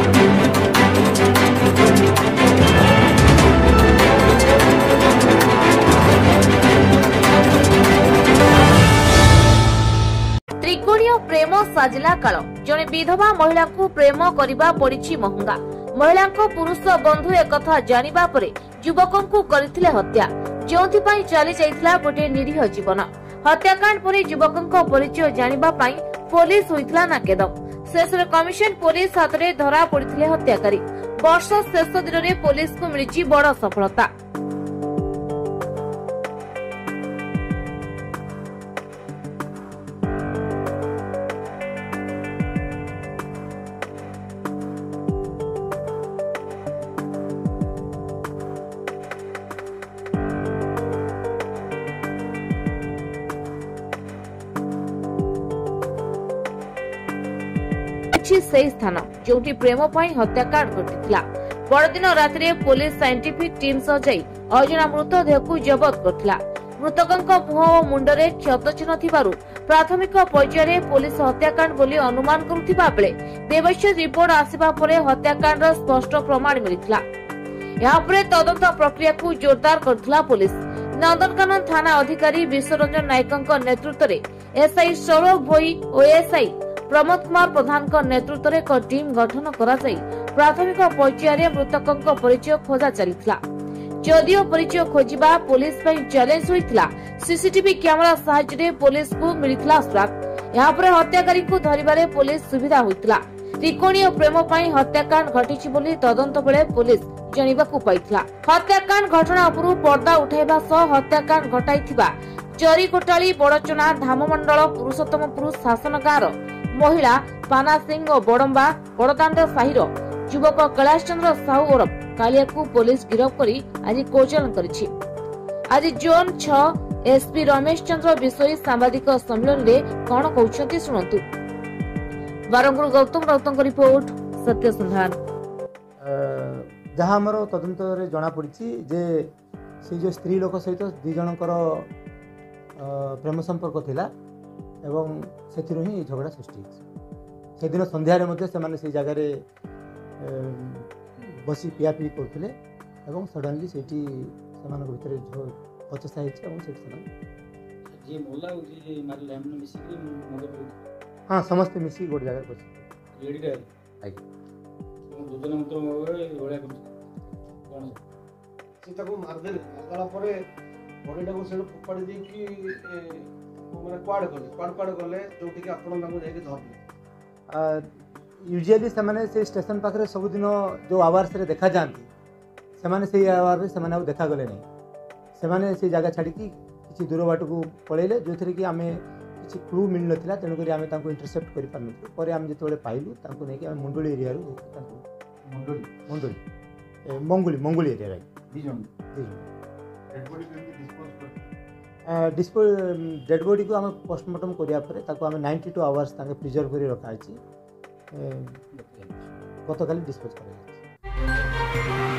त्रिकोणीय प्रेम साजिला काल जने विधवा महिला को प्रेम करबा पड़ी महंगा। महिला पुरुष बंधु एक जानिबा परे युवकों को करथिले हत्या, जोंथिपाई चली जाइथिला गोटे निरीह जीवन। हत्याकांड पर युवकों परिचय जानिबा पाई पुलिस होइथिला नाकेदम। शेष कमिशन पुलिस हाथ में धरा पड़िथिले हत्याकारी। वर्ष शेष दिन में पुलिस को मिली बड़ सफलता। से स्थान जोटी प्रेम हत्याकांड घटिथिला। परदिन राति पुलिस साइंटिफिक टीम सह जाई अजना मृतदेह को जबत करथिला। मृतकों मुह और मुंडरे क्षत चिन्ह थिबारु प्राथमिक पर्यायर पुलिस हत्याकांड बोली अनुमान करुथिबा बेले देवस्व रिपोर्ट आसिबा परे हत्याकांड स्पष्ट प्रमाण मिलिथिला। यहाँ पर तदंत प्रक्रिया को जोरदार करथिला पुलिस। नंदनकानन थाना अधिकारी विश्वरंजन नायक नेतृत्व में एसआई सौरभ भोई और एसआई प्रमोद कुमार प्रधान नेतृत्व में एक टीम गठन करा प्राथमिक पर्यायर मृतकों परिचय खोजा चलीथिला। जदियो परिचय खोजिबा पुलिस चैलेंज होइथिला, सीसीटीवी कैमरा सहायता पुलिस को मिलिथिला स्वाग। यहाँ पर हत्याकारी को धरिबारे पुलिस सुविधा होइथिला। त्रिकोणीय प्रेम हत्याकांड घटिछि बोली तदंत बेले पुलिस जानिबाकु पाइथिला। हत्याकांड घटना उपरु पर्दा उठाइबा सह हत्याकांड घटाइथिबा चरीकोटाली बड़चना धाममंडल पुरुषोत्तमपुर शासन गाँव महिला पाना सिंह और बड़म्बा बड़दाण्ड साहिर युवक कैलाश चंद्र साहू ओरफ कालिया को पुलिस गिरफ्त करी आज कोचलन करिछि। आज जोन 6 एसपी रमेश चंद्र बिशोई सांबादिक सम्मेलन में कौन कहउछंती सुनंतु। बारंगुर गौतम राउतଙ୍କ रिपोर्ट सत्य संधान। जहाँ हमर तदंत रे जणा पड़िछि जे से जो स्त्री लोक सहित दु जनकर प्रेम संपर्क थिला एवं से ही झगड़ा सृष्टि से दिन संध्यारे से जगह बसी पियापी करते सडनली से भितर बचसा हाँ समस्ते मिसी गोटे जगह यूजुअली से स्टेशन पाखे सबुदिन जो आवार्स रे देखा जाती से आवार से देखा गले नहीं से जगह छाड़ी किसी दूर बाट को पलैले जो थी कि आम किसी क्लू मिल ना तेणुक आम इंटरसेप्ट कर पार आम जो पाइलु नहीं Munduli area Manguli Manguli area dead body को आम पोस्टमार्टम करा 92 आवर्स प्रिजर्व कर रखा गत काली डिस्पोज कर।